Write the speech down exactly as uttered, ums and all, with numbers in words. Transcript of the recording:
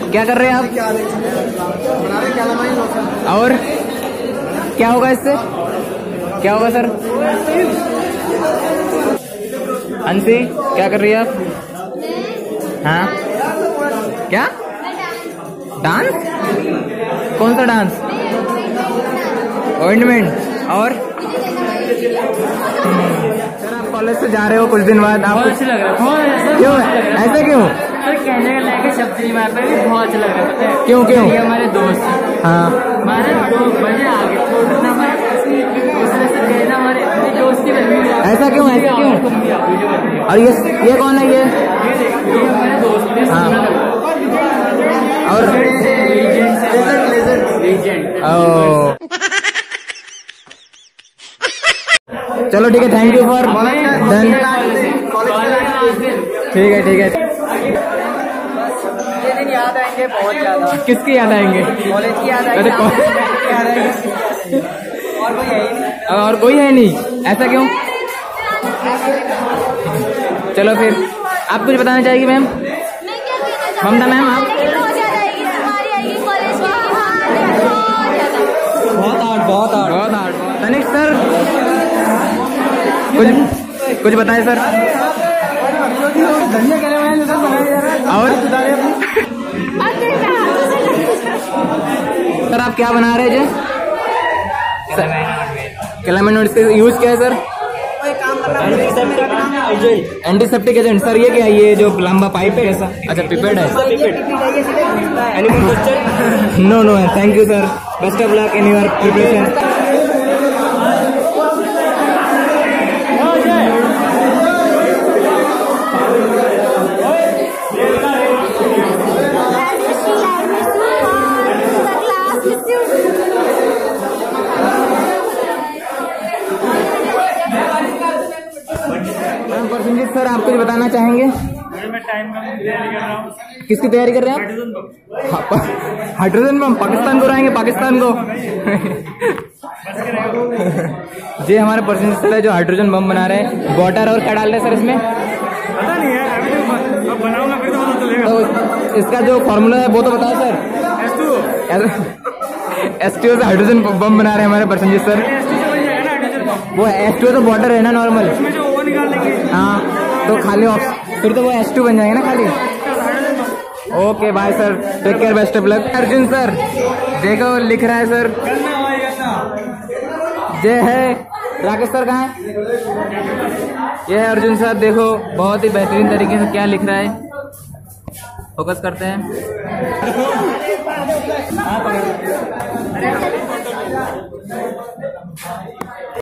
क्या कर रहे हैं आप? और क्या होगा इससे? क्या होगा सर? अंशी क्या कर रही है आप? हाँ क्या डांस? कौन सा डांस? ऑइंटमेंट। और सर आप कॉलेज से जा रहे हो कुछ दिन बाद, आपको अच्छा लग रहा है? क्यों ऐसा क्यों? सर कहने का लायक शब्द नहीं मार पाए, बहुत अच्छा लग रहा है। क्यों क्यों? ये हमारे दोस्त, हाँ हमारे दो बजे आगे छोड़ना हमारे दूसरे से कहना हमारे दोस्ती बन गई। ऐसा क्यों? ऐसा क्यों? और ये ये कौन है? ये ये हमारे दोस्त हैं। हाँ और ओ चलो ठीक है, थैंक यू फॉर डन। ठीक है ठीक है। ये दिन याद आएंगे बहुत ज्यादा। किसकी याद आएंगे? कॉलेज की याद आएगी। अरे और कोई है ही नहीं। और कोई है नहीं, ऐसा क्यों? चलो फिर आप कुछ बताना चाहेगी मैम? ममता मैम आप? बहुत आर्ट बहुत आर्ट बहुत आर्ट। तनिष्क सर कुछ कुछ बताए सर। और सर आप क्या बना रहे हैं? क्लेमेंट नोट से यूज क्या है सर? Antiseptic agent. सर ये क्या है? ये जो लंबा पाइप है ऐसा? अच्छा पिपेट है। No no thank you sir, best of luck in your preparation. Sir आप कुछ बताना चाहेंगे? मैं टाइम का तैयारी कर रहा हूँ। किसकी तैयारी कर रहे हैं आप? Hydrogen bomb. पाकिस्तान को उड़ाएंगे, पाकिस्तान को। जी हमारे पर्सन सर है जो हाइड्रोजन बम बना रहे हैं। वाटर और क्या डाल रहे हैं सर इसमें? पता नहीं है, अभी तो बनाऊंगा फिर तो पता चलेगा। तो इसका जो फॉर्मूला है वो तो बताओ sir. S two S T O से हाइड्रोजन बम बना रहे हैं हमारे पर्सन सर। एस टू से बन जाएगा ना हाइड्रोजन बम। वो एस टू तो वाटर है ना नॉर्मल। इसमें जो वो निकाल लेंगे हाँ तो खाली ऑप्शन फिर तो वो एस टू बन जाएगा ना खाली। Okay bye sir, take care, best of luck. Arjun sir देखो लिख रहा है सर। जय है। राकेश सर कहाँ है? ये है अर्जुन सर, देखो बहुत ही बेहतरीन तरीके से क्या लिख रहा है। फोकस करते हैं।